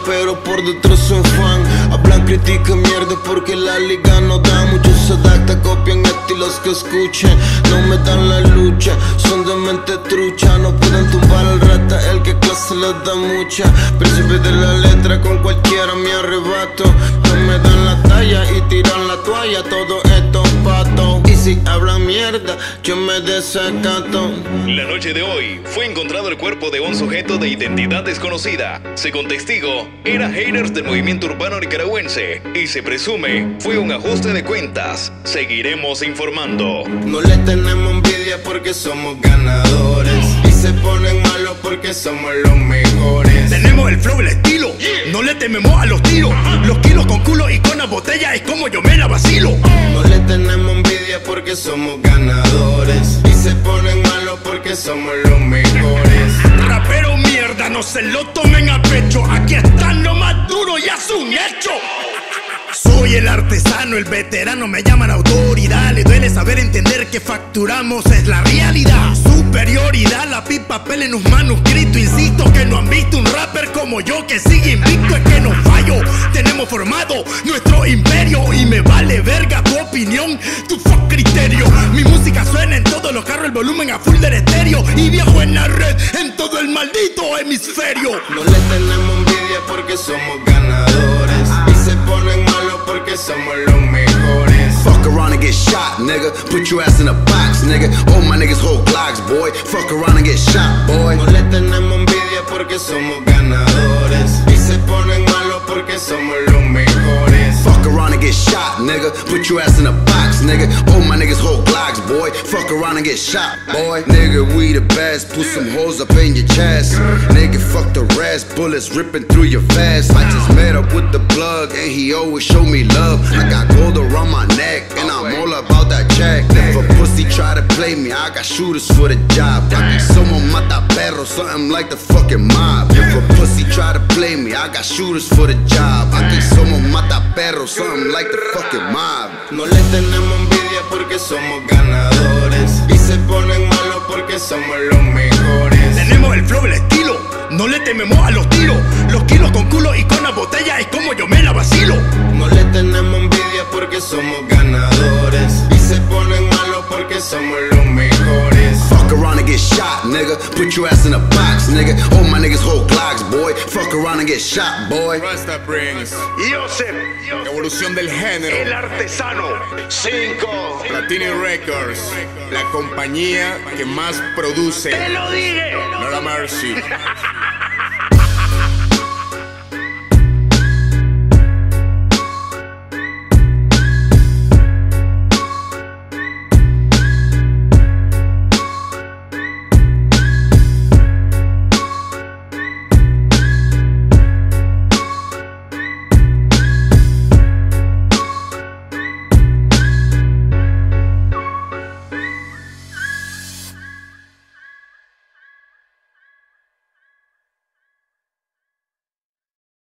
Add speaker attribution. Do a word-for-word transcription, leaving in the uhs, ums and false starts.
Speaker 1: pero por detrás son fan. Hablan, critican, mierda porque la liga no da. Muchos se adaptan, copian estilos que escuchen. No me dan la lucha, son de mente trucha. No pueden tumbar al rata, el que clase les da mucha. Príncipe de la letra, con cualquiera me arrebato. No me dan la talla y tiran la toalla. Todo esto pato. Y si hablan mierda, yo me desacato.
Speaker 2: La noche de hoy fue encontrado el cuerpo de un sujeto de identidad desconocida. Según testigo, era haters del movimiento urbano nicaragüense y se presume fue un ajuste de cuentas. Seguiremos informando.
Speaker 1: No le tenemos envidia porque somos ganadores y se ponen malos porque somos los mejores.
Speaker 3: Tenemos el flow, el estilo, no le tememos a los tiros. Los kilos con culo y con la botella es como yo me la vacilo.
Speaker 1: No le tenemos envidia porque somos ganadores y se ponen malos porque somos los mejores.
Speaker 3: Rapero mierda, no se lo tomen a pecho. Aquí están lo más duro y es un hecho. Soy el artesano, el veterano, me llaman autoridad. Le duele saber entender que facturamos es la realidad. Superioridad, la pipa, papel en un manuscrito. Insisto que no han visto un rapper como yo que sigue invicto. Es que no fallo, tenemos formado nuestro imperio. Y me vale verga tu opinión, tu fuck criterio. Mi música suena en todos los carros, el volumen a full del estéreo. Y viajo en la red, en todo el maldito hemisferio.
Speaker 1: No le tenemos envidia porque somos ganadores y se ponen malos porque somos los mejores.
Speaker 4: Fuck around and get shot, nigga. Put your ass in a box, nigga. All my niggas hold Glocks, boy. Fuck around and get shot, boy.
Speaker 1: No le tenemos envidia porque somos ganadores y se ponen malos porque somos los mejores.
Speaker 4: Fuck around and get shot, nigga. Put your ass in a box, nigga. All my niggas hold Glocks, boy. Fuck around and get shot, boy. Nigga, we the best. Put some holes up in your chest. Nigga, fuck the rest. Bullets ripping through your vest. I just met up with the plug and he always show me love. I got gold around my neck and I'm all about that check. If a pussy try to play me, I got shooters for the job. Aquí somos mata perros, something like the fucking mob. If a pussy try to play me, I got shooters for the job. Aquí somos mata perros, something like the fucking mob.
Speaker 1: No le tenemos envidia porque somos ganadores y se ponen malos porque somos los mejores.
Speaker 3: Tenemos el flow, el estilo, no le tememos a los tiros. Los kilos con culo y con la botella es como yo me la vacilo.
Speaker 1: No le tenemos envidia porque somos ganadores y se ponen malos porque somos los mejores.
Speaker 4: Fuck around and get shot, nigga. Put your ass in a box, nigga. All my niggas hold Glocks, boy. Fuck around and get shot, boy.
Speaker 5: Rasta Prince,
Speaker 3: Joseph,
Speaker 5: evolución del género.
Speaker 3: el artesano.
Speaker 1: Cinco.
Speaker 5: Platini Records, la compañía que más produce.
Speaker 3: Te lo dije.
Speaker 5: No la Mercy.